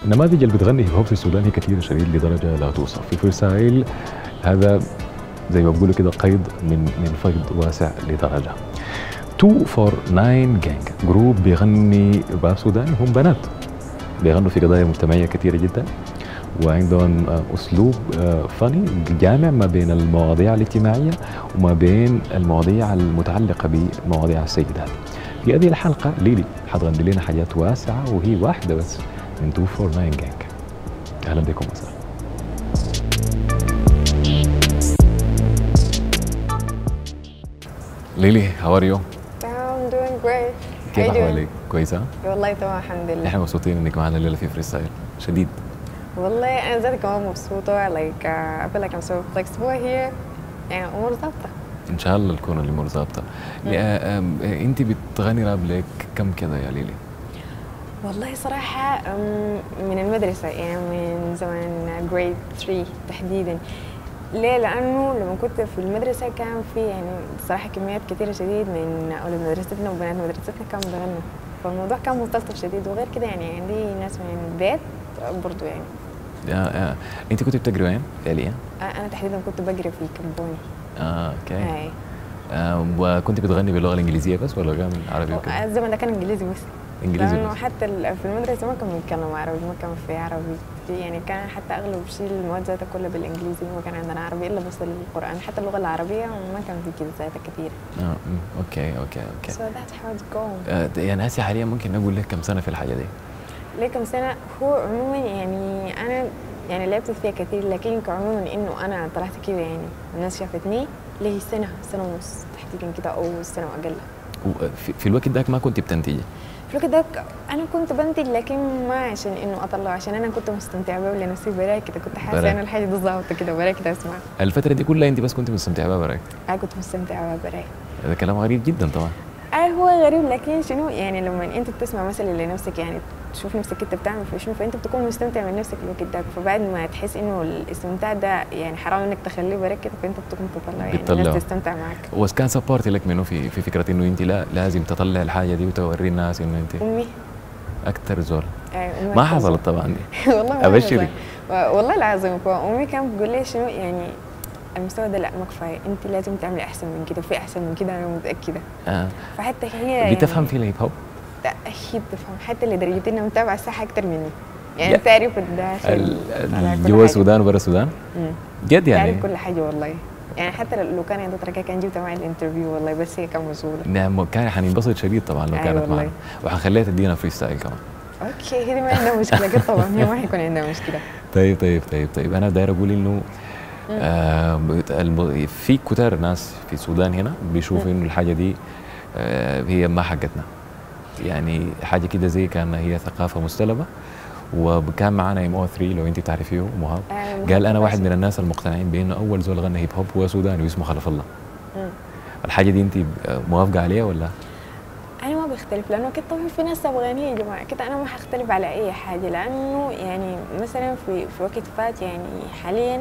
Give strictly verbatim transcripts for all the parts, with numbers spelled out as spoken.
النماذج اللي بتغني هيب هوب في السودان هي كثيره شديد لدرجه لا توصف. في فريستايل هذا زي ما بقولوا كده قيد من من فيض واسع لدرجه. مئتين وتسعة وأربعين جانج جروب بيغني راب سوداني، هم بنات بيغنوا في قضايا مجتمعيه كثيره جدا، وعندهم اسلوب فني جامع ما بين المواضيع الاجتماعيه وما بين المواضيع المتعلقه بمواضيع السيدات. في هذه الحلقه ليلي حتغني لنا حاجات واسعه وهي واحده بس من مئتين وتسعة وأربعين جانج. اهلا بكم وسهلا. ليلي هاو ار يو؟ I'm doing great. كيف احوالك؟ كويسه؟ والله تمام الحمد لله. احنا مبسوطين انك معنا الليله في فريستايل شديد. والله انا ذاتي كمان مبسوطه like uh, I feel like I'm so flexible here يعني امور ظابطه. ان شاء الله تكون الامور ظابطه. انت بتغني راب لك كم كده يا ليلي؟ والله صراحه من المدرسه يعني من زمان grade ثلاثة تحديدا. ليه؟ لانه لما كنت في المدرسه كان في يعني صراحه كميات كثيره شديد من اولاد مدرستنا وبنات مدرستنا كانوا بيغنوا، فالموضوع كان مستلطف شديد. وغير كده يعني عندي ناس من البيت برضو يعني. آه آه. انت كنت بتقري وين فعليا؟ آه انا تحديدا كنت بقرا في كمبوني. اه اوكي. هاي. آه وكنت بتغني باللغه الانجليزيه بس ولا كان عربي وكده؟ الزمن ده كان انجليزي بس. انجليزي لانه بس. حتى في المدرسه ما كانوا بيتكلموا عربي، ما كان في عربي يعني، كان حتى اغلب شيء المواد ذاتها كلها بالانجليزي، ما كان عندنا عربي الا بس القران. حتى اللغه العربيه ما كان في كده ذاتها كثير. اه اوكي اوكي اوكي. So that's how it's going. آه يعني هسه حاليا ممكن نقول لك كم سنه في الحاجه دي؟ ليه كم سنه؟ هو عموما يعني انا يعني لعبت فيها كثير، لكن كعموما انه انا طلعت كده يعني الناس شافتني لي سنه سنه ونص تحديدا كده او سنه واقل. وفي في الوقت ذاك ما كنت بتنتجي؟ في الوقت ذاك انا كنت بنتج لكن ما عشان انه اطلع، عشان انا كنت مستمتعه بيه لنفسي براي كده، كنت حاسه ان الحاجه دي ظابطه كده براي كده اسمع. الفتره دي كلها انت بس كنت مستمتعه بها براي؟ انا كنت مستمتعه بيه براي. هذا كلام غريب جدا طبعا. اه هو غريب، لكن شنو يعني لما انت بتسمع مثلا لنفسك يعني تشوف نفسك انت بتعمل في شنو، فانت بتكون مستمتع من نفسك الوقت ده، فبعد ما تحس انه الاستمتاع ده يعني حرام انك تخليه برك كده، فانت بتكون تطلع يعني الناس تستمتع معك. وس كان سبورت لك منه في في فكره انه انت لا لازم تطلع الحاجه دي وتوري الناس انه انت امي اكثر زول. ايوه ما حصلت طبعا دي. والله ما ابشرك والله العظيم. امي كانت بتقول لي شنو يعني المستوى ده لا ما كفايه، انت لازم تعملي احسن من كده، وفي احسن من كده انا متاكده. اه فحتى هي يعني بتفهم في الهيب هوب؟ لا اكيد بتفهم، حتى لدرجه انها متابعه الساحه اكثر مني يعني. تعرف الداخل جوا السودان وبرا السودان؟ جد يعني؟ تعرف كل حاجه والله يعني. حتى لو كان عندها تركه كان جبتها معي الانترفيو والله، بس هي كان مشغوله. نعم كان حننبسط شديد طبعا لو أيوة كانت والله. معنا، وحنخليها تدينا فري ستايل كمان. اوكي هذه ما عندها مشكله قد طبعا، هي ما حيكون عندها مشكله. طيب طيب طيب طيب انا داير اقول انه آه في كتار ناس في السودان هنا بيشوفوا انه الحاجه دي آه هي ما حقتنا، يعني حاجه كده زي كان هي ثقافه مستلبه. وكان معنا ام او ثلاثة لو انت تعرفيه مهاب، آه قال انا واحد من الناس المقتنعين بانه اول زول غنى هيب هوب هو سوداني واسمه خلف الله. مم. الحاجه دي انت موافقه عليها ولا؟ انا ما بختلف، لانه اكيد طبعا في ناس تبغانيه يا جماعه، اكيد انا ما حختلف على اي حاجه، لانه يعني مثلا في في وقت فات يعني حاليا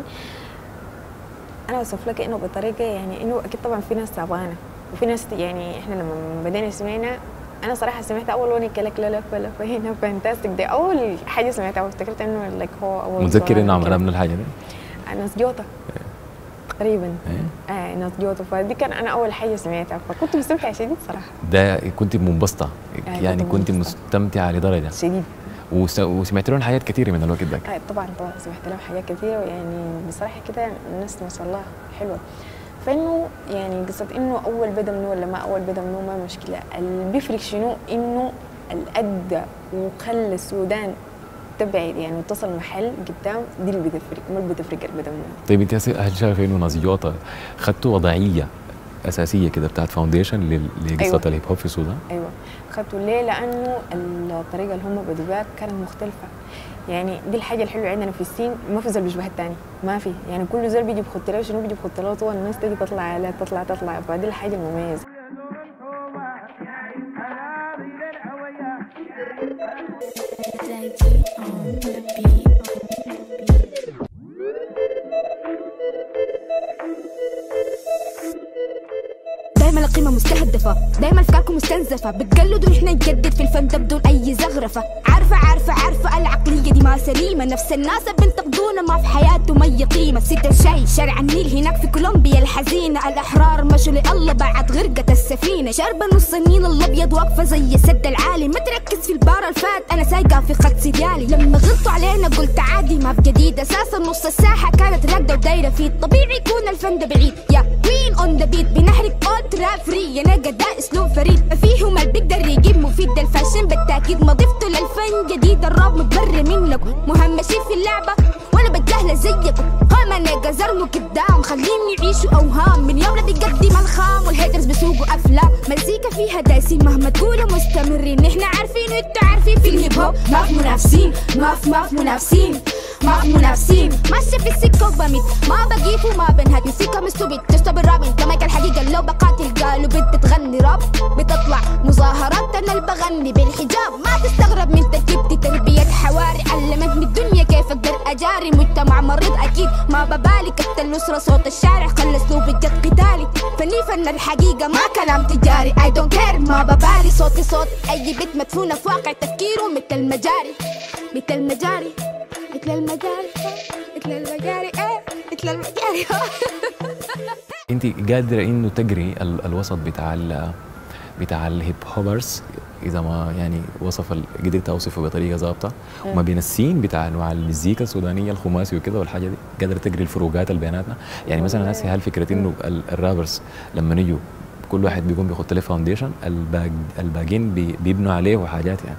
انا اوصف لك انه بطريقه يعني انه اكيد طبعا في ناس تبغانا، وفي ناس يعني احنا لما بدينا سمعنا، انا صراحه سمعت اول اغنيه لك لا لا فلا فهنا فانتاستيك، دي اول حاجه سمعتها وافتكرت انه لك هو اول. متذكر انه عملنا من الحاجه دي؟ ناس جوطه تقريبا. ايه اه ناس جوطه، فدي كان انا اول حاجه سمعتها، فكنت مستمتعه شديد صراحه. ده كنت منبسطه يعني كنت مستمتعه لدرجه شديد. وسمعت لهم حاجات كثيره من الوقت ذاك. اه طبعا طبعا سمعت لهم حاجات كثيره، ويعني بصراحه كده الناس ما شاء الله حلوه. فانه يعني قصه انه اول بدا منه ولا ما اول بدا منه ما مشكله، اللي بيفرق شنو انه الادى وخلى السودان تبعد يعني وتصل محل قدام، دي اللي بتفرق، ما اللي بتفرق البدا منه. طيب انت هل شايفه انه ناس جوطه خدتوا وضعيه اساسيه كده بتاعت فاونديشن لقصه أيوة. الهيب هوب في السودان؟ ايوه خدتوا ليه؟ لانه الطريقه اللي هم بدوا بها كانت مختلفه. يعني دي الحاجه الحلوه عندنا في السين، ما في زول بيشبه الثاني، ما في يعني كل زول بيجي بخط له شنو، بيجي بخط له طول، الناس تيجي تطلع عليه تطلع تطلع، فدي الحاجه المميزه. دايما القيمة مستهدفة، دايما افكاركم مستنزفة، بتقلدوا احنا نجدد في الفن ده بدون اي زخرفة. عارفة عارفة عارفة العقلية دي ما سليمة، نفس الناس بينتقدونا ما في حياته مية قيمة. ست الشاي شارع النيل هناك في كولومبيا الحزينة، الأحرار مشوا لله بعد غرقة السفينة. شاربة نص النيل الأبيض واقفة زي سد العالي، ما تركز في البار الفات أنا سايقة في خط سريالي. لما غلطوا علينا قلت عادي ما بجديد، أساسا نص الساحة كانت راقدة ودايرة فيه. طبيعي يكون الفن ده بعيد يا كوين اون ذا بيت، بنحرق اوت راب فري. انا قد ده اسلوب فريد فيهم اللي بيقدر يجيب مفيد. الفاشن بالتاكيد ما ضفته للفن جديد، الراب متبرر منكم مهمشين في اللعبه وانا بتجاهله زيكم. هم انا قزرموا قدام خليهم يعيشوا اوهام، من يوم لا بيقدم الخام والهيترز بيسوقوا افلام. مزيكا فيها دايسين مهما تقولوا مستمرين، احنا عارفين وانتوا عارفين في الهيب هوب ما في منافسين، ما في ما في منافسين ما في منافسين. ماشي في السكه وبميت ما بقيف وما بنهد، مسكها مستوبيت تشتغل الراب انت مايك الحقيقه. لو بقاتل قالوا بنت بتغني راب بتطلع مظاهرات انا اللي بغني بالحجاب. ما تستغرب من تركيبتي تربيه حواري، علمتني الدنيا كيف اقدر اجاري. مجتمع مريض اكيد ما ببالي، كت الاسره صوت الشارع خلى اسلوبي جد قتالي. فني فن الحقيقه ما كلام تجاري، اي دونت كير ما ببالي. صوتي صوت اي بيت مدفونه في واقع تفكيره مثل المجاري مثل المجاري مثل المجاري مثل المجاري ايه مثل المجاري. انت قادره انه تجري ال الوسط بتاع ال بتاع الهيب هوبرز، اذا ما يعني وصف ال- قدرت اوصفه بطريقه ظابطه، وما بين السين بتاع انواع المزيكا السودانيه الخماسي وكده والحاجه دي، قادره تجري الفروقات اللي بيناتنا. يعني مثلا هسه هل فكره انه ال- الرابرز لما نيجوا كل واحد بيقوم بيحط له فاونديشن، الباق الباقيين بي بيبنوا عليه حاجات يعني.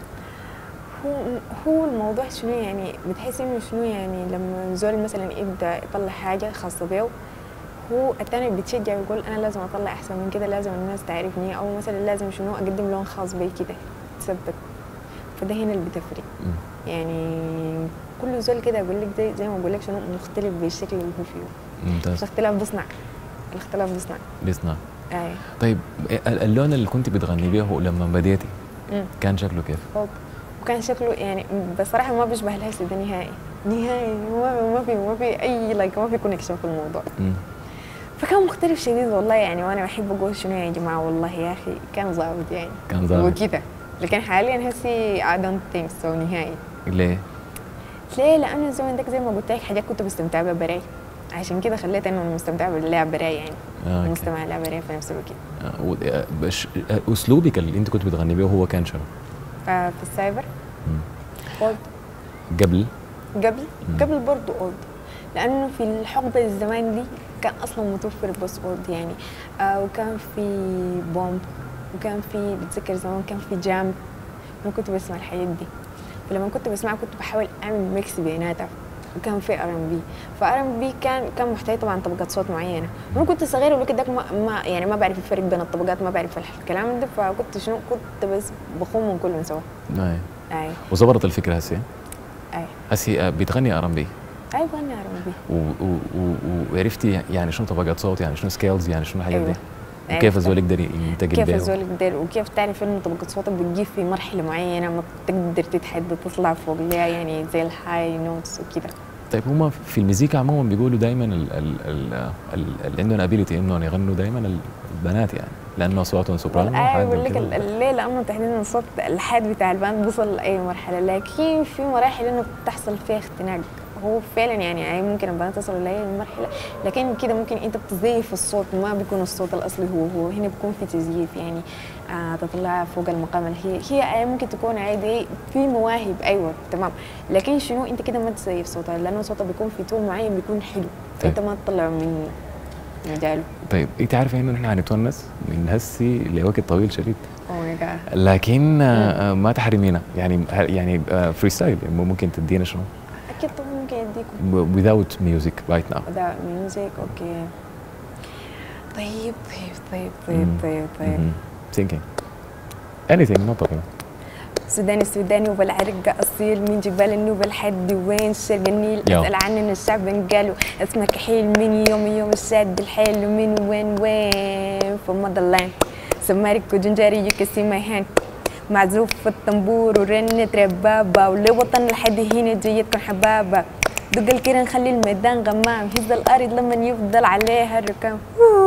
هو هو الموضوع شنو يعني بتحس انه شنو يعني لما زول مثلا يبدا يطلع حاجه خاصه بيه، هو الثاني بيتشجع ويقول انا لازم اطلع احسن من كده، لازم الناس تعرفني، او مثلا لازم شنو اقدم لون خاص بي كده تثبت. فده هنا اللي بتفرق. يعني كل زول كده اقول لك زي زي ما بقول لك شنو مختلف بالشكل اللي هو فيه. ممتاز. الاختلاف بيصنع الاختلاف بيصنع بيصنع. اي طيب ال- اللون اللي كنت بتغني بيه لما بديتي مم. كان شكله كيف؟ فوق. وكان شكله يعني بصراحه ما بيشبه الهسي ده نهائي نهائي، ما ما في ما في اي لايك ما في كونكشن في الموضوع. مم. فكان مختلف شديد والله يعني. وانا بحب اقول شنو يا جماعه والله يا اخي كان ظابط يعني كان ظابط وكده. لكن حاليا هسي I don't think so نهائي. ليه؟ ليه؟ لانه الزمن داك زي ما قلت لك حاجات كنت مستمتعه بها براي، عشان كده خليت انه مستمتعه باللعب براي يعني. آه مستمع لعب براي في نفس الوقت. آه و- آه، بش آه، اسلوبك اللي انت كنت بتغني بيه هو كان شنو؟ ففي السايبر مم. اولد قبل؟ قبل مم. قبل برضه اولد، لانه في الحقبه الزمان دي كان اصلا متوفر بس اولد يعني. آه وكان في بومب، وكان في بتذكر زمان كان في جام. انا كنت بسمع الحاجات دي، فلما كنت بسمعها كنت بحاول اعمل ميكس بيناتها. وكان في ار ام بي، فار ام بي كان كان محتاج طبعا طبقات صوت معينه. وانا كنت صغيره وكده ما, ما يعني ما بعرف الفرق بين الطبقات، ما بعرف الكلام ده، فكنت شنو كنت بس بخوم من كلهم سوا. اي اي وظبطت الفكره هسه؟ اي هسه آه، بتغني ار ام بي اي بغني ار ام بي. وعرفتي يعني شنو طبقات صوت، يعني شنو سكيلز، يعني شنو الحاجات أيوة. دي؟ وكيف الزول يقدر ينتقل كيف بيه؟ الزول يقدر، وكيف تعرف انه طبقة صوتك بتجيب في مرحلة معينة ما تقدر تتحدى تطلع فوق ليها يعني زي الهاي نوتس وكده. طيب هم في المزيكا عموما بيقولوا دائما اللي عندهم ابيلتي انهم يغنوا دائما البنات يعني، لانه اصواتهم سوبرانو اي وحاد بقول لك وكده. الليل لانه تحديدا الصوت الحاد بتاع الباند بيوصل لاي مرحلة، لكن في مراحل انه بتحصل فيها اختناق. هو فعلا يعني اي ممكن البنات تصلوا لاي مرحلة، لكن كده ممكن انت بتزيف الصوت، ما بيكون الصوت الاصلي هو هو هنا بيكون في تزييف يعني. آه تطلع فوق المقام اللي هي هي آه ممكن تكون عادي في مواهب ايوه تمام، لكن شنو انت كده ما تزيف صوتها، لانه صوتها بيكون في تون معين بيكون حلو، طيب. انت ما تطلع من مجاله. طيب انت عارفه انه نحن حنتونس من هسي لوقت طويل شديد، اوه ماي جاد. لكن آه ما تحرمينا يعني يعني آه فري ستايل ممكن تدينا شنو؟ اكيد طبعا ممكن اديكم without music right now. without music اوكي. طيب طيب طيب طيب طيب طيب mm-hmm. thinking anything no problem. سوداني سوداني وبالعرق أصيل من جبال النوبة لحد وين شرق النيل. يو. أسأل عننا الشعب قالوا اسمك حيل من يوم يوم الشاد الحيل من وين وين from motherland. سمارك وجنجاري you can see my hand معزوف في الطنبور ورنة ربابة ولوطن لحد هنا جيتكم حبابة. دق الكيرة نخلي الميدان غمام هز الأرض لما يفضل عليها الركام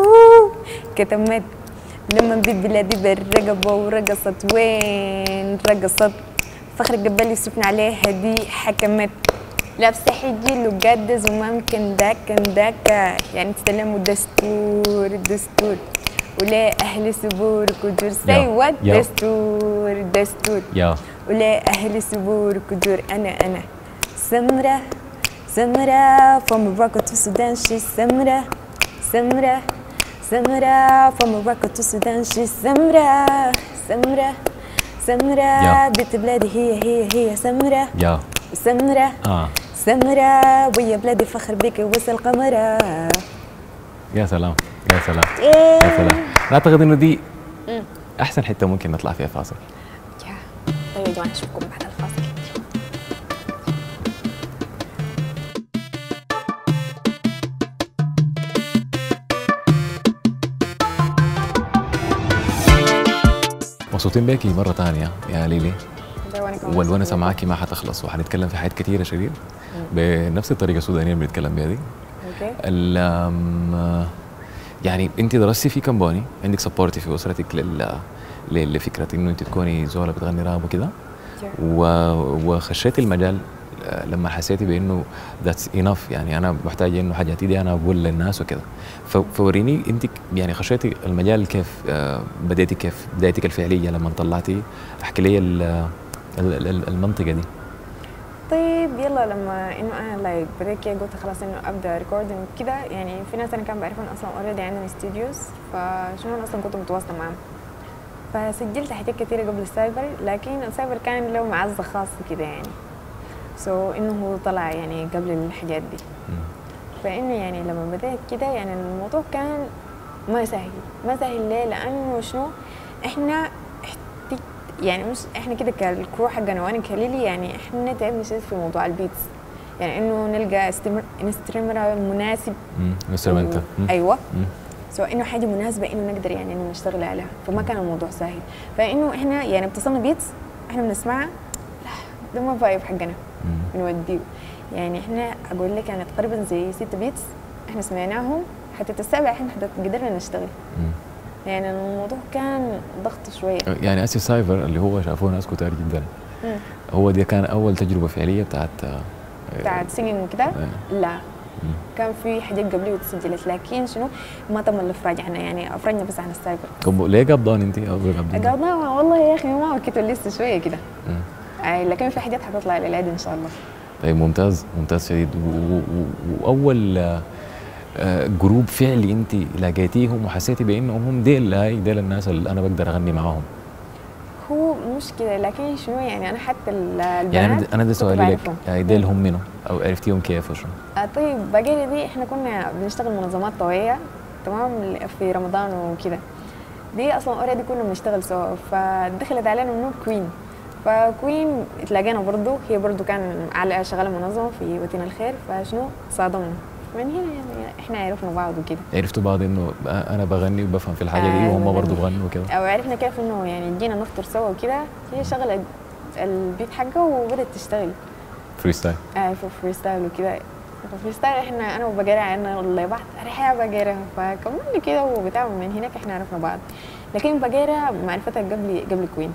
كتمت لما نبيد بلادي بالرقبة ورقصت وين رقصت فخر قبل يسفن عليها دي حكمت لابسه حجي وقدز وممكن داك داك يعني تسلموا الدستور الدستور ولا اهل سبور كدور سي وات دستور الدستور يا ولا اهل سبور كدور انا انا سمره سمره from Morocco to Sudan she's سمره سمره سمره from Morocco to Sudan she's سمره سمره سمره بنت بلادي هي هي هي سمره يا سمره اه سمره ويا بلادي فخر بك وصل قمره. يا سلام يا سلام يا سلام. اعتقد انه دي احسن حته ممكن نطلع فيها فاصل. يا طيب يا جماعه نشوفكم بعد الفاصل. مبسوطين بيكي مره ثانيه يا ليلي، والونسه معاكي ما حتخلص وحنتكلم في حاجات كثيره شديد بنفس الطريقه السودانيه اللي بنتكلم بها دي. اوكي. يعني انت درستي في كمبوني، عندك سبورتي في اسرتك لل لفكره انه انت تكوني زوله بتغني راب وكده، وخشيتي المجال لما حسيتي بانه ذاتس انف، يعني انا محتاج انه حاجاتي دي انا اقول للناس وكده. فوريني انت يعني خشيتي المجال كيف، بديتي كيف بدايتك الفعليه لما طلعتي، احكي لي المنطقه دي. طيب يلا لما انه انا لايك بديت كده قلت خلاص انه ابدا ريكوردينج كده، يعني في ناس انا كان بعرفهم اصلا اوريدي عندنا استوديوز، فشنو انا اصلا كنت متواصله معاهم، فسجلت حاجات كثيره قبل السايبر، لكن السايبر كان له معزه خاصه كده يعني، سو so انه هو طلع يعني قبل الحاجات دي. فانه يعني لما بديت كده يعني الموضوع كان ما سهل، ما سهل ليه؟ لانه شنو احنا يعني مش احنا كده كالكرو حقنا وانا كليلي، يعني احنا تعبنا شديد في موضوع البيتس، يعني انه نلقى انسترومنت مناسب. انسترومنت ايوه سو انه حاجه مناسبه انه نقدر يعني انه نشتغل عليها، فما كان الموضوع سهل. فانه احنا يعني اتصلنا بيتس احنا بنسمعها لا ده ما فايب حقنا بنوديه، يعني احنا اقول لك يعني تقريبا زي ست بيتس احنا سمعناهم حتى السابع احنا قدرنا نشتغل. يعني الموضوع كان ضغط شويه. يعني اسي سايفر اللي هو شافوه ناس كتار جدا، مم. هو دي كان اول تجربه فعليه بتاعت بتاعت سينجينج وكده؟ لا مم. كان في حاجات قبلي وتسجلت، لكن شنو ما تم الافراج عنها، يعني افرجنا بس عن السايفر. طب ليه قبضان انت او قبضان؟ قبضان والله يا اخي ما وكيت لسه شويه كده، اي لكن في حاجات حتطلع للعيد ان شاء الله. طيب ممتاز ممتاز شديد. واول جروب فعلي انت لقيتيهم وحسيتي بانهم هم ديل هاي ديل الناس اللي انا بقدر اغني معاهم؟ هو مش كده، لكن شنو يعني انا حتى البنات يعني انا ده سؤالي لك، يعني ديل هم منو او عرفتيهم كيف وشنو؟ آه طيب بقينا دي احنا كنا بنشتغل منظمات طوعيه تمام في رمضان وكده، دي اصلا اوريدي كنا بنشتغل سوا، فدخلت علينا منو كوين، فكوين تلاقينا برضه هي برضه كان على شغاله منظمه في وتين الخير، فشنو صادمنا من هنا يعني احنا عرفنا بعض وكده. عرفتوا بعض انه انا بغني وبفهم في الحاجه دي وهم برضه بغنوا وكده، او عرفنا كيف انه يعني جينا نفطر سوا وكده، هي شغلت البيت حقها وبدت تشتغل فري ستايل. اه فري ستايل وكده، فري ستايل احنا انا وبقيرة عندنا والله بعض اريحيه بقيرة، فكملنا كده وبتاع من هناك احنا عرفنا بعض، لكن بقيرة معرفتها قبل قبل كوين،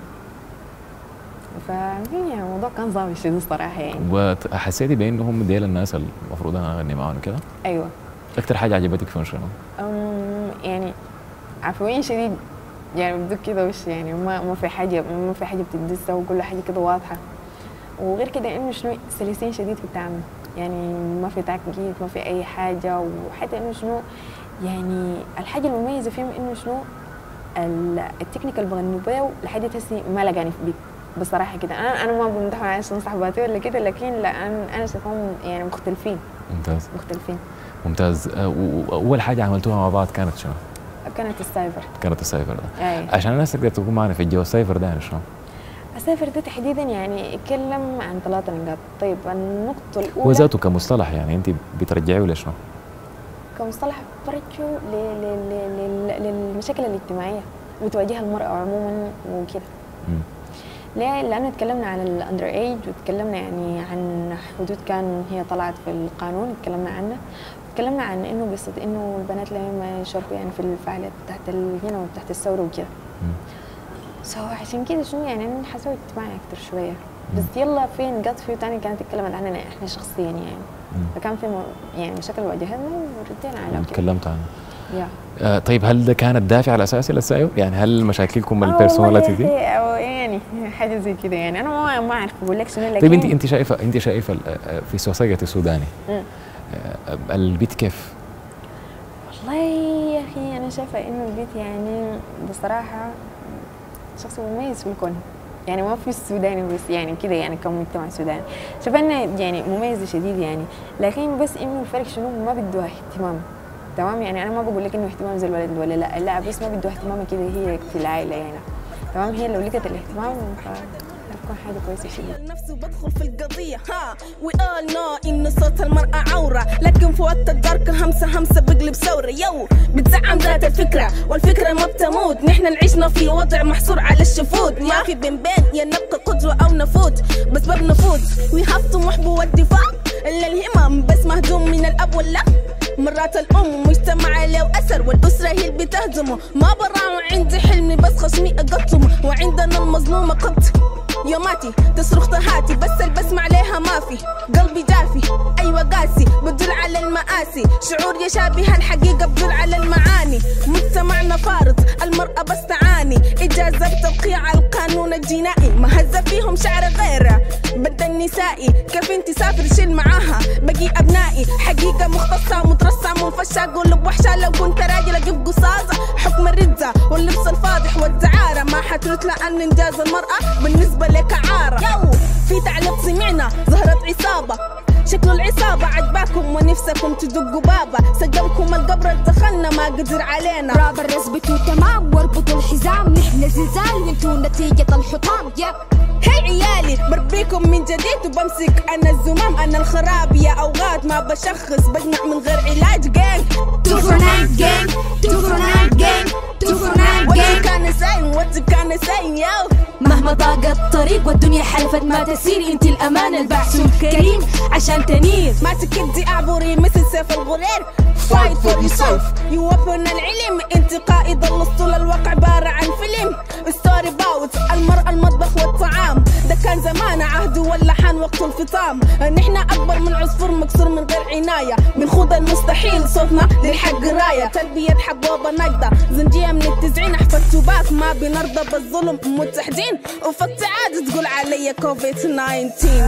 فهي الموضوع كان ظابط شديد الصراحه يعني. وحسيتي بانهم ديل الناس المفروض انا اغني معاهم كده؟ ايوه. اكثر حاجه عجبتك فيهم شنو؟ امم يعني عفويين شديد، يعني بدك كده وش يعني ما ما في حاجه ما في حاجه بتدسها وكل حاجه كده واضحه، وغير كده انه شنو سلسين شديد في التعامل، يعني ما في تعقيد ما في اي حاجه، وحتى انه شنو يعني الحاجه المميزه فيهم انه شنو التكنيك اللي بغنوا بيه لحد هسه ما لقاني في بيت بصراحه كده. انا انا ما بمدحهم عشان صاحباتي ولا كده، لكن لا انا انا شايفهم يعني مختلفين. ممتاز مختلفين ممتاز. واول حاجه عملتوها مع بعض كانت شنو؟ كانت السايفر. كانت السايفر ده. أي. عشان الناس تقدر تكون معنا في الجو، السايفر ده يعني شنو؟ السايفر ده تحديدا يعني يتكلم عن ثلاث نقاط. طيب النقطه الاولى هو ذاته كمصطلح، يعني انت بترجعيه لشنو؟ كمصطلح برجعه للمشاكل الاجتماعيه بتواجهها المراه عموما وكده. ليه؟ لأنه تكلمنا عن الأندر إيج، وتكلمنا يعني عن حدود كان هي طلعت في القانون تكلمنا عنه، تكلمنا عن إنه قصة إنه البنات لما يشاركوا يعني في الفعاليات تحت هنا وتحت الثورة وكده. سو عشان كده شنو يعني انا حسوي اجتماعي اكثر شويه، بس يلا في نقاط فيه تاني كانت تتكلمت عننا احنا شخصيا يعني. مم. فكان في م- يعني مشاكل واجهتنا وردينا عليها وكده. تكلمت عنه. يا آه طيب هل ده كان الدافع الاساسي للسعي؟ يعني هل مشاكلكم آه البيرسوناليتي والله دي؟ هي- أو يعني حاجه زي كده يعني انا ما ما اعرف اقول لك شنو، لكن طيب انت انت شايفه انت شايفه ال- آه، في سوسايتي السوداني مم. آه، البيت كيف؟ والله يا اخي انا شايفه انه البيت يعني بصراحه شخص مميز في الكون، يعني ما في السوداني بس يعني كده يعني كمجتمع سوداني شايفه انه يعني مميز شديد يعني، لكن بس انه الفرق شنو ما بدوها اهتمام. تمام يعني انا ما بقول لك انه اهتمام زي الولد ولا لا لا، بس ما بدوها اهتمام كده هي في العائله يعني. تمام هي لو لقت الاهتمام فتكون حاجه كويسه شديد. نفسي بدخل في القضية ها we all know إن صوت المرأة عورة، لكن في وقت الدارك همسة همسة بقلب ثورة يو بتزعم ذات الفكرة، والفكرة ما بتموت، نحن نعيشنا في وضع محصور على الشفوت، ما في بين بين يا نبقى قدوة أو نفوت، بس بنفوت we have طموح والدفاع إلا الهمم بس مهدوم من الأب والأم. مرات الأم مجتمع له أثر والأسرة هي اللي بتهزمه، ما برا عندي حلمي بس خصمي أقطمه، وعندنا المظلومة قط يوماتي تصرخ تهاتي بس البسمة عليها ما في، قلبي جافي أيوة قاسي بدل على المآسي، شعور يشابه الحقيقة بدل على المعاني، مجتمعنا فارض المرأة بس تعاني، إجازة توقيع القانون الجنائي، مهزة فيهم شعر غيره بدل النسائي، كيف انت سافر شيل معاها بقي أبنائي، حقيقة مختصة مترصة منفشة قلب وحشة، لو كنت راجل أجيب قصاصة حكم الردة واللبس الفاضح والدعارة، ما حترد لأن إنجاز المرأة بالنسبة لك عارة. يو في تعليق سمعنا ظهرت عصابة، شكل العصابة عجباكم ونفسكم تدقوا بابا، سقمكم القبر دخلنا ما قدر علينا، راب الرزبتوا تمام واربطوا الحزام، نحن زلزال وانتوا نتيجة الحطام. يب هي عيالي بربيكم من جديد وبمسك انا الزمام، انا الخراب يا اوقات ما بشخص بجمع من غير علاج جانج two for nine gang two for nine gang two for nine what you gang. kinda saying what you kinda saying yo مهما ضاق الطريق والدنيا حلفت ما تسير، انت الأمان البعث الكريم عشان تنير، ما تكدي اعبري مثل سيف الغرير fight for yourself you weapon العلم، انت قائد الاسطول الواقع عبارة عن فيلم ستوري باوت، المرأة المطبخ والطعام، ده كان زمان عهد واللحن وقت الفطام، نحن اكبر من عصفور مكسور من غير عناية، بنخوض المستحيل صوتنا للحق راية، تلبية حبوبة نجدة زنجية من التسعين، احفظ توباك ما بنرضى بالظلم متحدين، وفكت عاد تقول علي كوفيد تسعتاشر.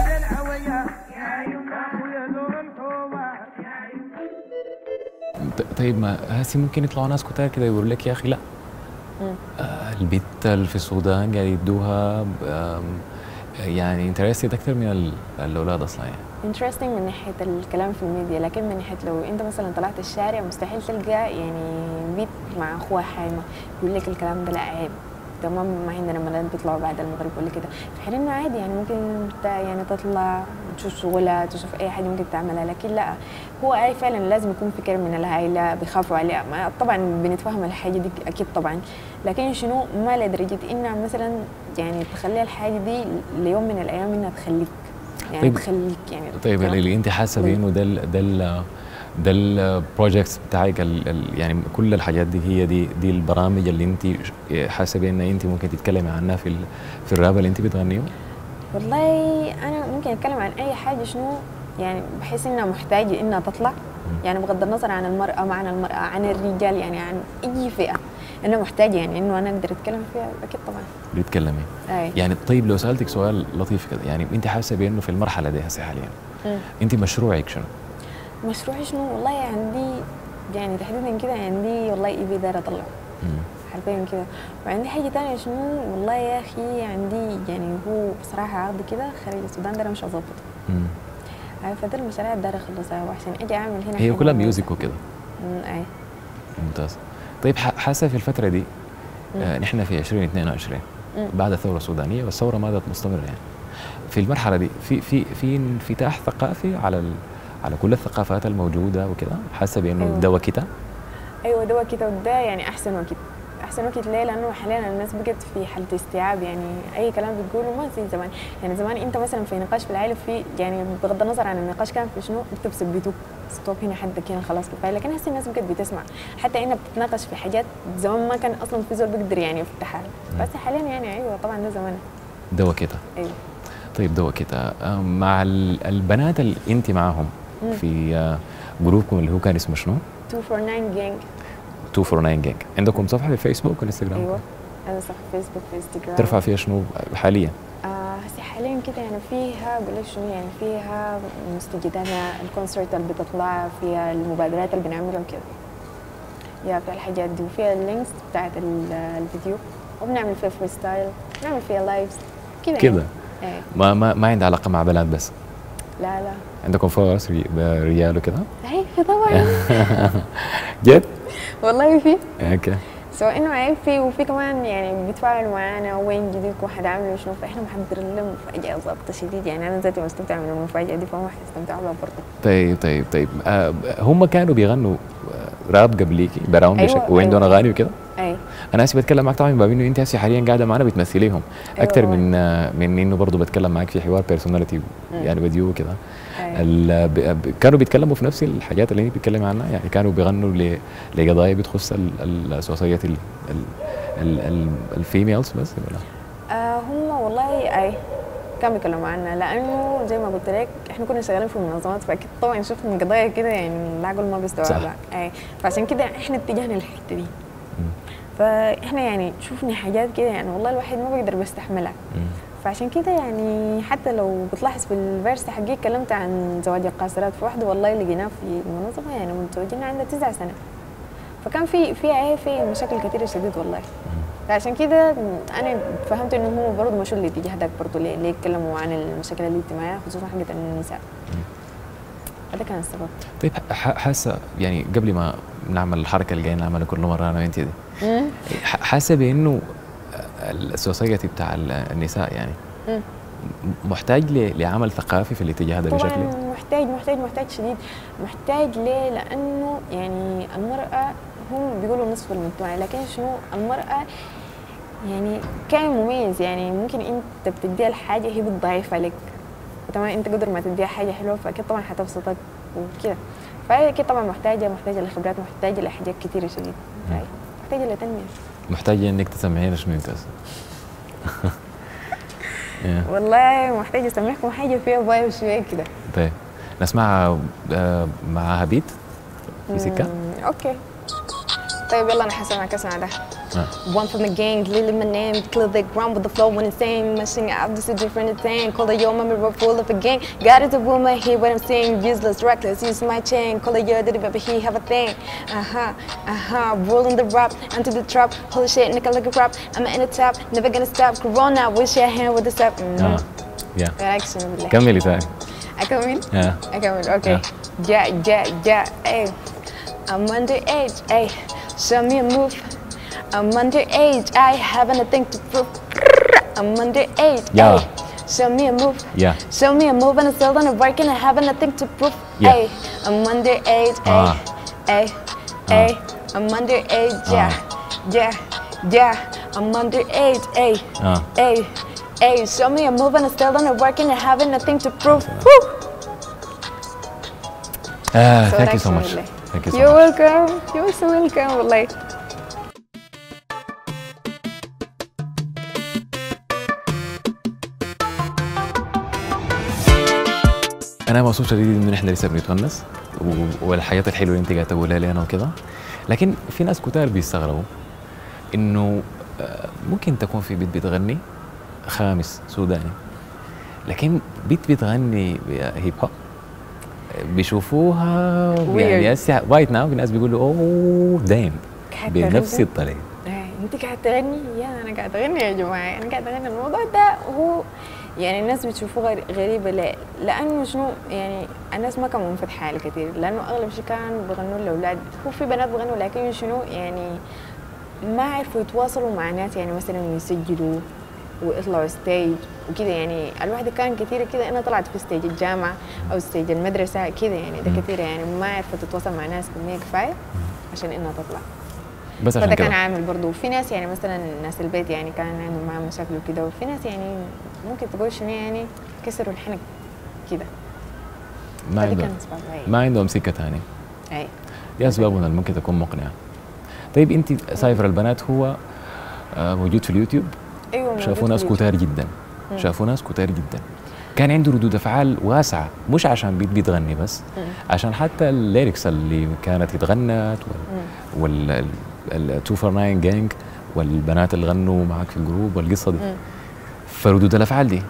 ط- طيب ما هسي ممكن يطلعوا ناس كتار كده يقول لك يا اخي لا آه البيت اللي في السودان قاعد يدوها آم، يعني انترستد اكثر من ال- الاولاد اصلا يعني. انترستنج من ناحيه الكلام في الميديا، لكن من ناحيه لو انت مثلا طلعت الشارع مستحيل تلقى يعني بيت مع اخوها حايمه يقول لك الكلام ده لا عيب. تمام ما عندنا بنات بيطلعوا بعد المغرب ولا كده، في حين انه عادي يعني ممكن انت يعني تطلع تشوف شغلها تشوف اي حاجه ممكن تعملها، لكن لا هو اي فعلا لازم يكون فكر من العائله بيخافوا عليها، ما طبعا بنتفهم الحاجه دي اكيد طبعا، لكن شنو ما لدرجه انها مثلا يعني تخلي الحاجه دي ليوم من الايام انها تخليك يعني طيب تخليك يعني طيب تمام؟ اللي انت حاسه بانه ده ال ده ال ده البروجكتس بتاعك ال ال يعني كل الحاجات دي هي دي دي البرامج اللي انت حاسه بان انت ممكن تتكلمي عنها في ال- في الراب اللي انت بتغنيه؟ والله انا ممكن اتكلم عن اي حاجه شنو يعني بحس انها محتاجه انها تطلع، يعني بغض النظر عن المراه معنى المراه عن الرجال يعني عن اي فئه انا محتاجه يعني انه انا اقدر اتكلم فيها اكيد طبعا. بتتكلمي اي يعني. طيب لو سالتك سؤال لطيف كده، يعني انت حاسه بانه في المرحله دي هسه حاليا انت مشروعك شنو؟ مشروعي شنو والله عندي يعني تحديدا كده عندي والله ايبي دايره اطلع حرفيا كده، وعندي حاجه ثانيه شنو والله يا اخي عندي يعني هو بصراحه عرض كده خارج السودان ده انا مش هظبطه. امم فدي المشاريع اللي دايره اخلصها وعشان اجي اعمل هنا هي حاجة كلها مميزة. ميوزك وكده. امم اي ممتاز. طيب ح- حاسه في الفتره دي آه نحن في ألفين واثنين وعشرين مم. بعد الثوره السودانيه والثوره ما زالت مستمره يعني. في المرحله دي في في في انفتاح ثقافي على ال على كل الثقافات الموجوده وكده، حاسه بانه أيوة. ده وقتها؟ ايوه ده وقت وده يعني احسن وقت احسن وقت ليه؟ لانه حاليا الناس بقت في حاله استيعاب، يعني اي كلام بتقوله ما زي زمان. يعني زمان انت مثلا في نقاش في العائله، في يعني بغض النظر عن النقاش كان في شنو، انت بتثبتوه ستوب هنا حدك هنا خلاص كفايه. لكن هسه الناس بقت بتسمع، حتى انها بتتناقش في حاجات زمان ما كان اصلا في زول بيقدر يعني يفتحها، بس حاليا يعني ايوه طبعا ده زمان. دوا كده. ايوه. طيب دوا كده مع البنات اللي انت معاهم في جروبكم اللي هو كان اسمه شنو؟ مئتين وأربعة وأربعين جانج. مئتين وأربعة وأربعين جانج. عندكم صفحه في الفيسبوك والانستغرام؟ ايوه انا صفحه فيسبوك في انستغرام. ترفع فيها شنو حاليا؟ آه هسه حاليا كده يعني فيها بقول لك شنو، يعني فيها مستجداتنا، الكونسرت اللي بتطلع فيها، المبادرات اللي بنعملها وكده. يا في الحاجات دي، وفيها اللينكس بتاعت الفيديو، وبنعمل فيها فري ستايل، بنعمل فيها لايفز كده كده. يعني. ما ما ما عندها علاقه مع بنات بس؟ لا لا. عندكم فورس ريال وكده؟ اي في طبعا. جد؟ والله في. اوكي. سو انه عيب في، وفي كمان يعني بيتفاعلوا معانا، وين جديدكم حتعملوا شنو، فاحنا محضرين لهم مفاجاه ضابطه شديد. يعني انا ذاتي مستمتعه من المفاجاه دي، فهم حيستمتعوا بها برضه. طيب طيب طيب آه هم كانوا بيغنوا راب قبليكي براهم أيوة بشكل وعندهم أيوة. اغاني وكده؟ اي. انا هسه بتكلم معك طبعا بما انه انت هسه حاليا قاعده معنا بتمثليهم اكثر أيوة. من آه من انه برضه بتكلم معك في حوار بيرسوناليتي يعني بديو وكده. أيوة. كانوا بيتكلموا في نفس الحاجات اللي انت بتتكلمي عنها، يعني كانوا بيغنوا لقضايا بتخص السوسايتي الفيميلز بس ولا؟ آه هم والله اي كانوا بيتكلموا عنها، لانه زي ما قلت لك احنا كنا شغالين في منظمات، فاكيد طبعا شفنا قضايا كده يعني العقل ما بيستوعبها. اي فعشان كده احنا اتجهنا للحته دي. فاحنا يعني شفنا حاجات كده يعني والله الواحد ما بيقدر بيستحملها. فعشان كده يعني حتى لو بتلاحظ في الفيرس حقي اتكلمت عن زواج القاصرات، في واحده والله لقيناه في المنظمه يعني متزوجين عندها تسع سنة، فكان في في ايه في مشاكل كثيره شديد والله. فعشان كده انا فهمت انه هم برضه مشوا الاتجاه ده برضه، ليه ليه يتكلموا عن المشاكل الاجتماعيه خصوصا حقت النساء. هذا كان السبب. طيب حاسه يعني قبل ما نعمل الحركه اللي جايين نعملها كل مره انا وانت دي، حاسه بانه السوسايتي بتاع النساء يعني مم. محتاج لعمل ثقافي في الاتجاه ده بشكل؟ طبعا محتاج محتاج محتاج شديد. محتاج ليه؟ لانه يعني المراه هم بيقولوا نصف المجتمع، لكن شنو المراه يعني كائن مميز، يعني ممكن انت بتديها الحاجه هي بتضايفها لك، وطبعا انت قدر ما تديها حاجه حلوه فاكيد طبعا حتبسطك وكده. فهي اكيد طبعا محتاجه محتاجه لخبرات، محتاجه لحاجات كثيره شديد، محتاجه لتنميه. محتاجه انك تسمعينا شنو انت هسه؟ والله محتاجه اسمعكم حاجه فيها فايب شويه كده. طيب نسمعها معاها بيت في سكه؟ اوكي طيب يلا انا حسمعك اسمع ده. One from the gang, Lily my name, clear the ground with the flow when it's same. Mashing out this a different thing. Call it your memory full of a gang. Got it a woman, hear what I'm saying. Useless, reckless, use my chain. Call it your daddy, baby, he have a thing. Uh huh, uh huh. Rolling the rap, onto the trap. Holy shit, nigga like a rap. I'm in the top, never gonna stop. Corona, wish your hand with the step. اه يا رياكشن بالله. كملي ثاني. اكمل؟ اه اكمل اوكي. Yeah, yeah, yeah, ay. I'm underage, ay. Show me a move. I'm underage, I haven't a thing to prove. I'm underage, yeah. ay. Show me a move. Yeah. Show me a move and I'm still on it working and having a thing to prove. Yeah. Ay. I'm underage, ay. Ay. Ay. I'm underage, yeah. Yeah. Yeah. I'm underage, ay. Ay. Ay. Show me a move and I'm still on it working and having a thing to prove. Woo. Ah, thank you so much. Thank you so You're much. welcome. You're so welcome. والله. انا مبسوط شديد ان احنا لسه بنتونس والحياه الحلوه اللي انت قاعده تقولها لي انا وكده، لكن في ناس كتار بيستغربوا انه ممكن تكون في بنت بتغني خامس سوداني، لكن بنت بتغني هيب هوب بيشوفوها يعني هسه رايت ناو في ناس بيقولوا اوه دايم بنفس الطريقه. انت قاعده تغني؟ يا انا قاعده اغني يا جماعه، انا قاعده اغني. الموضوع ده هو يعني الناس بتشوفوه غريبه ليه؟ لانه شنو يعني الناس ما كانوا منفتحه على كثير، لانه اغلب شيء كانوا بيغنوا لاولاد، هو في بنات بيغنوا لكن شنو يعني ما عرفوا يتواصلوا مع ناس، يعني مثلا يسجلوا ويطلعوا ستيج وكده. يعني الواحدة كان كثيرة كده، أنا طلعت في ستيج الجامعة أو ستيج المدرسة كده، يعني ده كثيرة يعني ما عرفت تتواصل مع ناس كمية كفاية عشان إنها تطلع. بس عشان فده كده كان عامل برضه. وفي ناس يعني مثلا ناس البيت يعني كان عندهم معاهم مشاكل وكده، وفي ناس يعني ممكن تقول شنو يعني كسروا الحنك كده. ما فدي عندهم كانت أسباب. ما عندهم سكه ثانيه. اي دي اسباب هنا ممكن تكون مقنعه. طيب انت سايفر البنات هو آه موجود في اليوتيوب؟ ايوه موجود شافوا في ناس اليوتيوب. كتار جدا، مم. شافوا ناس كتار جدا. كان عنده ردود افعال واسعه، مش عشان بيت بيتغني بس، مم. عشان حتى الليركس اللي كانت اتغنت مم. وال وال ال تو فور ناين جانج والبنات اللي غنوا معك في الجروب والقصه دي. مم. فردود الافعال دي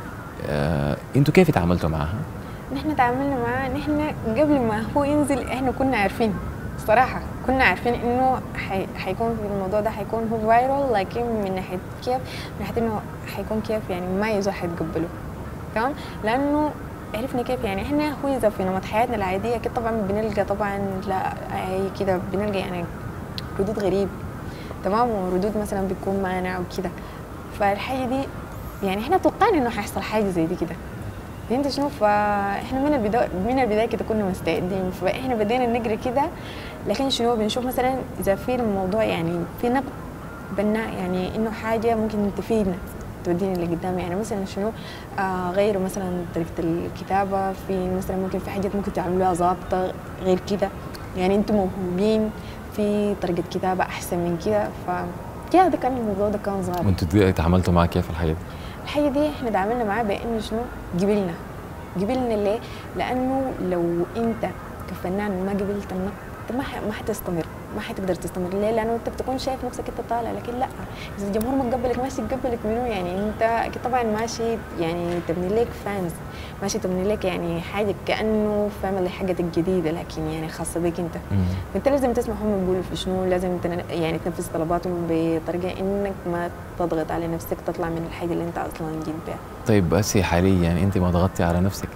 آه انتوا كيف تعاملتوا معها؟ نحن تعاملنا معاه، نحن قبل ما هو ينزل احنا كنا عارفين صراحة، كنا عارفين انه حي... حيكون في الموضوع ده حيكون هو فايرال، لكن من ناحية كيف، من ناحية انه حيكون كيف يعني ما يزول حيتقبله. تمام؟ لانه عرفنا كيف يعني احنا هو اذا في نمط حياتنا العادية كده طبعا بنلقى طبعا لا اي كده بنلقى يعني ردود غريب. تمام؟ وردود مثلا بتكون مانع وكده. فالحاجة دي يعني احنا توقعنا انه حيحصل حاجة زي دي كده. انت شنو؟ فاحنا من البدايه من البدايه كده كنا مستعدين، فاحنا بدينا نقرا كده، لكن شنو بنشوف مثلا اذا في الموضوع يعني في نقد بناء، يعني انه حاجه ممكن تفيدنا تودينا اللي قدام. يعني مثلا شنو آه غيروا مثلا طريقه الكتابه، في مثلا ممكن في حاجات ممكن تعملوها ظابطه غير كده، يعني انتم موهوبين في طريقه كتابه احسن من كده. ف كده ده كان الموضوع ده كان ظابط. وانتوا تعاملتوا معاه كيف الحاجه دي؟ الحاجة دي احنا تعاملنا معاه بانه شنو؟ قبلنا قبلنا ليه؟ لانه لو انت كفنان ما قبلت النقد ما ح... ما حتستمر، ما حتقدر تستمر. ليه؟ لانه انت بتكون شايف نفسك انت طالع، لكن لا، اذا الجمهور ما قبلك ماشي يقبلك منو؟ يعني انت اكيد طبعا ماشي يعني تبني لك فانز، ماشي تبني لك يعني حاجه كانه فاميلي حقتك جديده، لكن يعني خاصه بك انت. فانت لازم تسمع هم بيقولوا في شنو، لازم تن... يعني تنفذ طلباتهم بطريقه انك ما تضغط على نفسك تطلع من الحاجه اللي انت اصلا جيت بها. طيب بس حاليا يعني انت ما ضغطتي على نفسك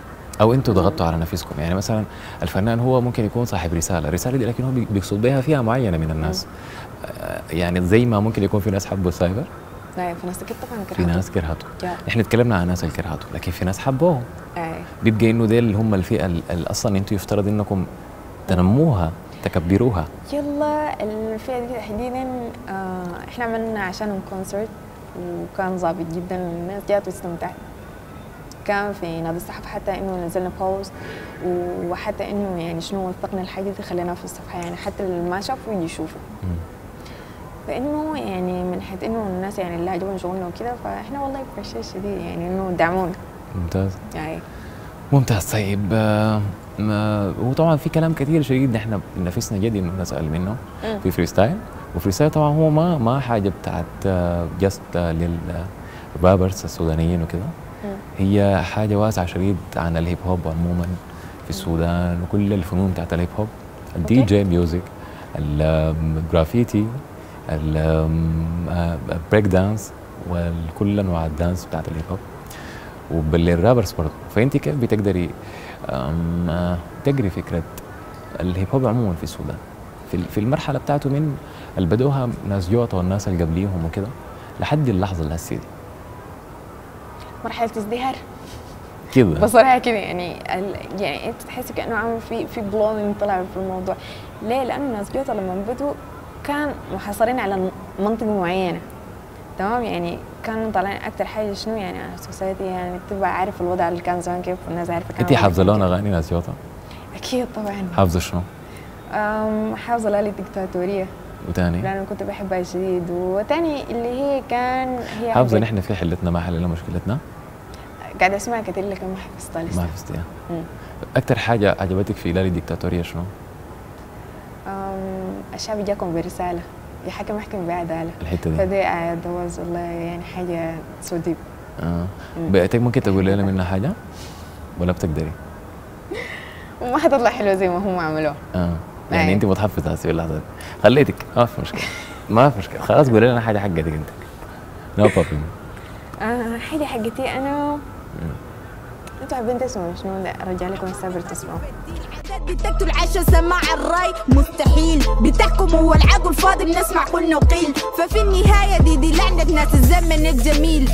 او انتوا ضغطتوا على نفسكم؟ يعني مثلا الفنان هو ممكن يكون صاحب رساله، الرساله دي لكن هو بيقصد بها فئه معينه من الناس. آه يعني زي ما ممكن يكون في ناس حبوا السايبر، لا في ناس اكيد طبعا كرهته، في ناس كرهته. احنا تكلمنا عن ناس اللي كرهته، لكن في ناس حبوهم. اي بيبقى انه ديل اللي هم الفئه اللي اصلا انتوا يفترض انكم تنموها تكبروها. يلا الفئه دي تحديدا آه احنا عملنا عشانهم كونسرت وكان ظابط جدا، الناس جات واستمتعت. كان في نادي الصحافه حتى انه نزلنا بوست، وحتى انه يعني شنو وثقنا الحاجه دي خليناها في الصفحه، يعني حتى اللي ما شافوا يجي يشوفوا. فانه يعني من ناحيه انه الناس يعني اللي عجبهم شغلنا وكده، فاحنا والله بشيء شديد يعني انه دعمونا. ممتاز. يعني ممتاز. طيب آه وطبعا في كلام كثير شديد نحن نفسنا جد انه نسال منه مم. في فري ستايل، وفري ستايل طبعا هو ما ما حاجه بتاعت جست للرابرز السودانيين وكده، هي حاجه واسعه شديد عن الهيب هوب عموما في السودان وكل الفنون بتاعت الهيب هوب، الدي جي ميوزك، الجرافيتي، البريك دانس، وكل انواع الدانس بتاعت الهيب هوب، وبالرابرز برضه. فانت كيف بتقدري تقري فكره الهيب هوب عموما في السودان في في المرحله بتاعته من اللي بدوها ناس جوتا والناس اللي قبليهم وكده لحد اللحظه اللي هسه دي؟ مرحله ازدهار كده بصراحه كده، يعني يعني انت تحس كانه عامل في في بلومينج طلع في الموضوع. ليه؟ لانه ناس جوتا لما بدوا كان محاصرين على منطقه معينه، تمام؟ يعني كانوا طالعين اكثر حاجه شنو يعني على السوسايتي، يعني تبقى عارف الوضع اللي كان زمان كيف، والناس عارفه كمان. انت حافظه لون اغاني ناس جوتا؟ اكيد طبعا. حافظه شنو؟ أم حافظه لالي ديكتاتوريه، وتاني؟ لانه كنت بحبها شديد، وتاني اللي هي كان هي حافظه نحن في حلتنا ما حللنا مشكلتنا؟ قاعده اسمعها كتير لكن ما حفظتها لسه. ما حفظتيها. اكثر حاجه عجبتك في لالي ديكتاتوريه شنو؟ الشعب جاكم برساله يحكم يحكم بعداله، الحته دي فدي دواز والله يعني حاجه سو ديب. اه بقيتك ممكن تقولي لنا منها حاجه ولا بتقدري؟ ما حتطلع حلوه زي ما هم عملوها. اه يعني انت متحفظه هسه في اللحظه دي، خليتك ما في مشكله ما في مشكله، خلاص قولي لنا حاجه حقتك انت. نو بروبلم. اه حاجه حقتي انا انتوا حابين تسمعوا شنو؟ لا رجع لكم الصبر تسمعوا. بتقتل العشاء سماع الراي مستحيل، بتحكم هو العقل فاضي بنسمع كل نقيل، ففي النهايه دي دي لعنه ناس الزمن الجميل.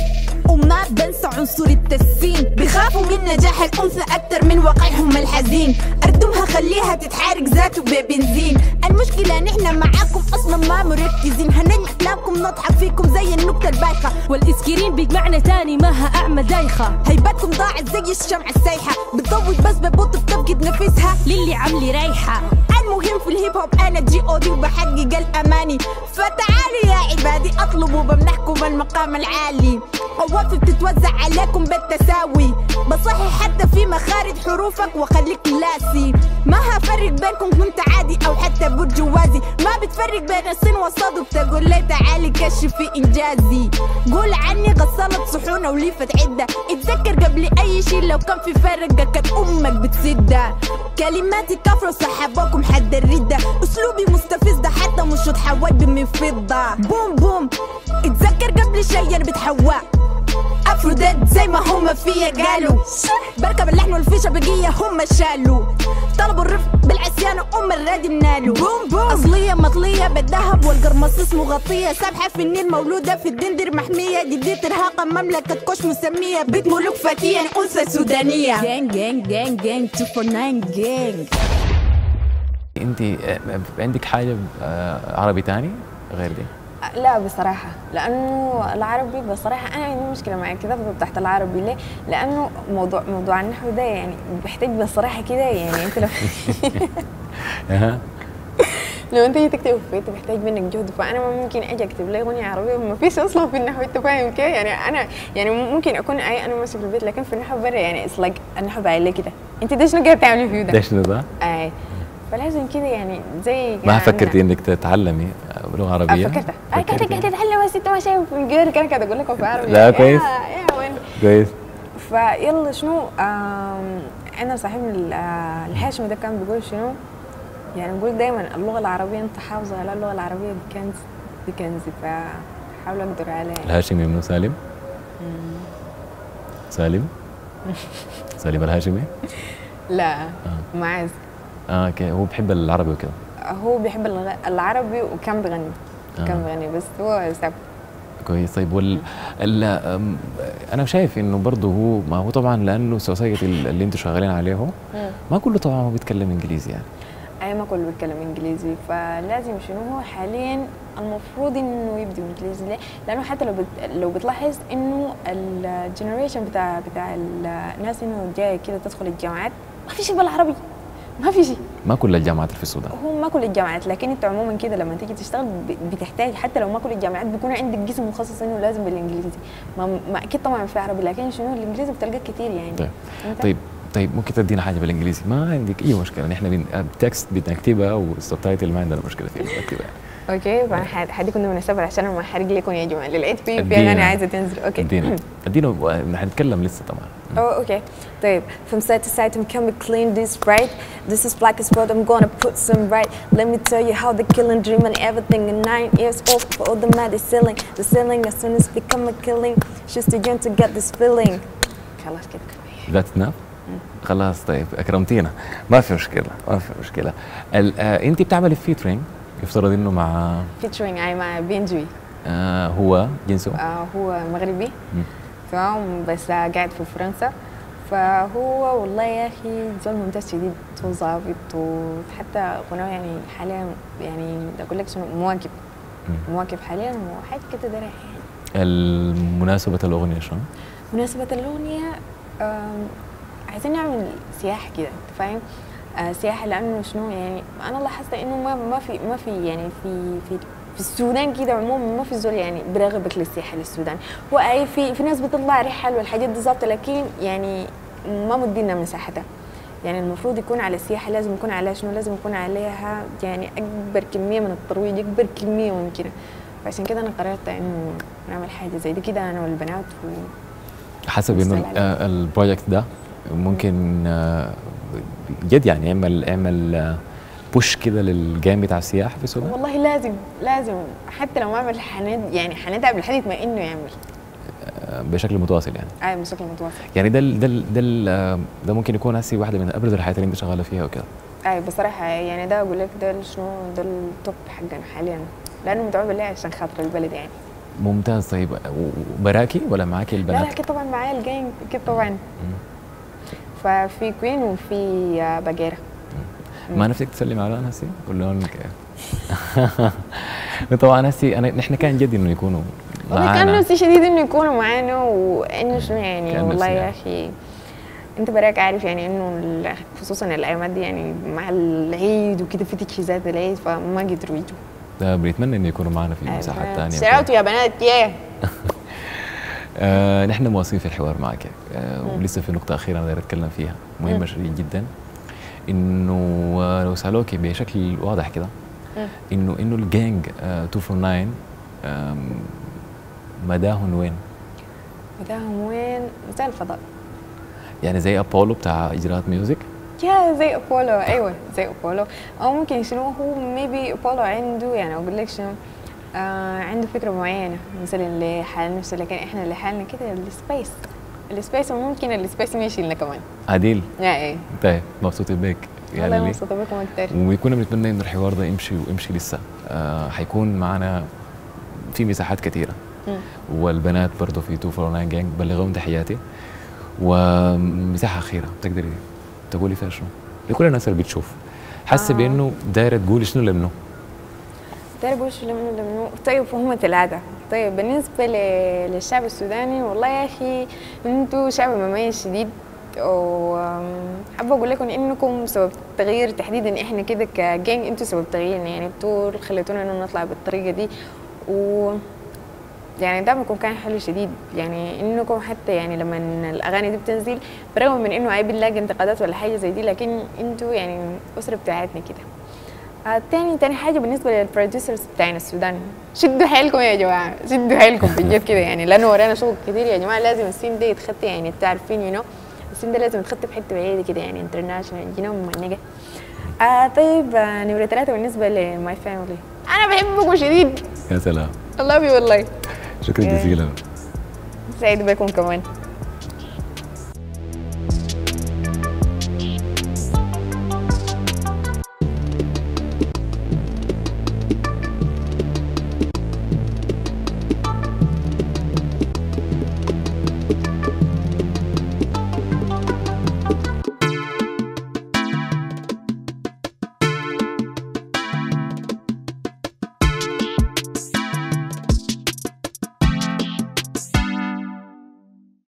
وما بنسى عنصر التسفين. بخافوا من نجاح الأنثى أكتر من واقعهم الحزين. أردمها خليها تتحارق ذاته ببنزين. المشكلة نحن معاكم أصلا ما مركزين. هنجمع كلامكم نضحك فيكم زي النكتة البايخة. والإسكرين بمعنى تاني ماها أعمى دايخة. هيبتكم ضاعت زي الشمعة السايحة. بتضوج بس ببطء بتفقد نفسها للي عملي رايحة. المهم في الهيب هوب أنا جي أو دي وبحقق الأماني. فتعالوا يا عبادي أطلبوا بمنحكم المقام العالي. قوافي بتتوزع عليكم بالتساوي. بصحح حتى في مخارج حروفك وخليك كلاسي. ما هفرق بينكم كنت عادي أو حتى برجوازي. ما بتفرق بين الصين والصاد وبتقول لي تعالي كشفي إنجازي. قول عني غسالة صحونة وليفة عدة. اتذكر قبل أي شي لو كان في فرقة كانت أمك بتسدها. كلماتي كفر وسحبوكم حد الردة. أسلوبي مستفزة حتى مش حواجبي من فضة. بوم بوم اتذكر قبل شي أنا بتحوى. افروديت زي ما هم فيا قالوا. بركب اللحن والفيشه بقيه هم شالوا. طلبوا الرفق بالعصيان وام الرادي منالوا. بوم بوم اصليه مطليه بالذهب والقرمصيص مغطيه. سابحه في النيل مولوده في الدندر محميه. جدية ارهاقا مملكه كوش مسميه. بيت ملوك فتيه انثى سودانيه. جانج جانج جانج جانج تو فور ناين جانج. انت عندك حاجه عربي تاني غير دي؟ لا بصراحة، لأنه العربي بصراحة أنا عندي مشكلة مع الكتابة تحت العربي. ليه؟ لأنه موضوع موضوع النحو ده يعني بيحتاج بصراحة كده. يعني أنت لو لو أنت تيجي تكتب في بيت بيحتاج منك جهد. فأنا ما ممكن أجي أكتب لي أغنية عربية ما فيش أصلا في النحو. أنت فاهم كيف؟ يعني أنا يعني ممكن أكون أي أنا ماشي في البيت لكن في النحو برا يعني إتس لايك النحو باين لي كده. أنت ده شنو قاعد تعملي فيه ده؟ ده شنو ده؟ أي فلازم كده يعني زي ما فكرتي انك تتعلمي لغه عربيه؟ فكرت اي قاعده قاعده اتعلم بس انت ما شايف في الجير كان قاعده اقول لكم في عربي. لا كويس يا وين كويس. فيلا شنو انا صاحبنا الهاشمي ده كان بيقول شنو يعني بيقول دايما اللغه العربيه انت حافظه على اللغه العربيه دي كنز دي كنز. فحاول اقدر عليها. الهاشمي منو؟ سالم؟ سالم؟ سالم الهاشمي؟ لا معاذ. اه اوكي. هو بحب العربي وكده؟ هو بيحب العربي وكان بيغني. آه. كان بيغني بس هو ساب. كويس. طيب وال ال... انا شايف انه برضه هو ما هو طبعا لانه السوسايتي اللي انتم شغالين عليه ما كله طبعا هو بيتكلم انجليزي يعني. اي ما كله بيتكلم انجليزي. فلازم شنو هو حاليا المفروض انه يبدأ انجليزي. ليه؟ لانه حتى لو بت... لو بتلاحظ انه الجنريشن بتاع بتاع الناس انه جايه كده تدخل الجامعات ما في شيء بالعربي. ما في شيء. ما كل الجامعات في السودان. هو ما كل الجامعات لكن انت عموما كده لما تيجي تشتغل بتحتاج حتى لو ما كل الجامعات بيكون عندك قسم مخصص انه لازم بالانجليزي. ما, ما اكيد طبعا في عربي لكن شنو الانجليزي بتلقاه كثير يعني. طيب طيب طيب ممكن تدينا حاجه بالانجليزي؟ ما عندك اي مشكله. نحن التكست بنكتبها والسبتايتل ما عندنا مشكله فيه بنكتبها. اوكي فحديكم مناسبه عشان ما احرق لكم يا جماعه للعيد في في اغاني عايزه تنزل. اوكي ادينا ادينا حنتكلم لسه طبعا. Oh, okay. طيب from side to side I'm coming clean this right. This is black as blood I'm gonna put some right. Let me tell you how the killing dream and everything in nine years old for all the mad is selling. The selling as soon as become a killing. She's too young to get this feeling. خلاص كده كفايه. That's enough. خلاص طيب اكرمتينا ما في مشكله ما في مشكله. آه انت بتعملي فيترينج يفترض انه مع فيترينج اي مع بينجوي. آه هو جنسه؟ آه هو مغربي. تمام بس قاعد في فرنسا. فهو والله يا اخي زول ممتاز شديد. زول ظابط وحتى غناه يعني حاليا يعني اقول لك شنو مواكب مواكب حاليا وحاجه كده ده رايح يعني. المناسبة الاغنيه شنو؟ مناسبة الاغنيه عايزين نعمل سياحه كده انت فاهم؟ آه سياحه لانه شنو يعني انا لاحظت انه ما ما في ما في يعني في في في السودان كده عموما ما في زول يعني برغبك للسياحه للسودان. هو اي في في ناس بتطلع رحل والحاجات دي ظابطه لكن يعني ما مدينا مساحتها. يعني المفروض يكون على السياحه لازم يكون عليها شنو؟ لازم يكون عليها يعني اكبر كميه من الترويج اكبر كميه ممكنه. فعشان كده انا قررت انه نعمل حاجه زي دي كده انا والبنات و حسب انه البروجكت ده ممكن جد يعني يعمل يعمل بوش كده للجيم بتاع السياحه في السودان. والله لازم لازم حتى لو ما عمل حند يعني حندعم لحد ما انه يعمل بشكل متواصل يعني. ايوه بشكل متواصل. يعني ده ده ده ده ممكن يكون هسي واحده من ابرز الحاجات اللي انت شغاله فيها وكده. ايوه بصراحه يعني ده اقول لك ده شنو ده التوب حقنا حاليا لانه متعوب بالله عشان خاطر البلد يعني. ممتاز. طيب وبراكي ولا معاكي لا البنات؟ لا اكيد طبعا معايا الجانج اكيد طبعا. ففي كوين وفي آه، باجيرا. ما نفسك تسلم على ناسي؟ قول لهم طبعا هسي انا نحن كان جدي انه يكونوا والله كان معانا. نفسي شديد انه يكونوا معانا وانه شنو يعني كان والله نفسي يا يعني. اخي انت براك عارف يعني انه ال- خصوصا الايامات دي يعني مع العيد وكده في تجهيزات العيد فما قدروا يجوا. ده بنتمنى انه يكونوا معنا في مساحات ثانيه. شراوتوا يا بنات ياه. آه نحن مواصلين في الحوار معك آه ولسه في نقطه اخيره انا داير اتكلم فيها مهمه شديد جدا، انه آه لو سالوك بشكل واضح كده انه انه الجانج آه مئتين وأربعة وتسعين آه مداهن وين؟ مداهم وين؟ زي الفضاء. يعني زي ابولو بتاع اجراءات ميوزك؟ يا زي ابولو ايوه زي ابولو، او ممكن شنو هو ميبي ابولو عنده يعني اقول لك شنو آه عنده فكره معينه مثلا لحال نفسه، لكن احنا لحالنا كده السبيس السبيس وممكن السبيس ماشي لنا كمان. عديل. يا ايه طيب مبسوطين بيك والله مبسوطه بكم اكثر، وكنا بنتمنى انه الحوار ده يمشي ويمشي لسه آه حيكون معنا في مساحات كثيره والبنات برضه في مئتين وأربعة وتسعين جانج بلغهم تحياتي. ومساحه اخيره تقدري تقولي فيها شنو لكل الناس اللي بتشوف حاسه آه. بانه دايره تقولي شنو لمنه؟ دايره اقول شنو لمنه لمنه طيب فهم ثلاثه. طيب بالنسبه للشعب السوداني والله يا اخي انتم شعب مميز شديد، وحابه اقول لكم انكم سبب تغيير تحديدا احنا كده كجانج، انتم سبب تغييرنا يعني انتوا خليتونا انه نطلع بالطريقه دي، و يعني دعمكم كان حلو شديد يعني انكم حتى يعني لما الاغاني دي بتنزل برغم من انه عيب نلاقي انتقادات ولا حاجه زي دي، لكن انتوا يعني الاسره بتاعتنا كده. آه تاني تاني حاجه بالنسبه للبروديوسرز بتاعنا السودان، شدوا حيلكم يا جماعه، شدوا حيلكم بجد كده يعني، لانه ورانا شغل كتير يا جماعه. لازم السين ده يتخطى يعني انتوا عارفين يو نو السين ده لازم يتخطى بحته بعيده كده يعني انترناشونال يو نو ممنجه. آه طيب آه نمره ثلاثه بالنسبه لماي فاميلي، انا بحبكم شديد. يا سلام. I love you والله. شكرا جزيلا. سعيد بكم كمان.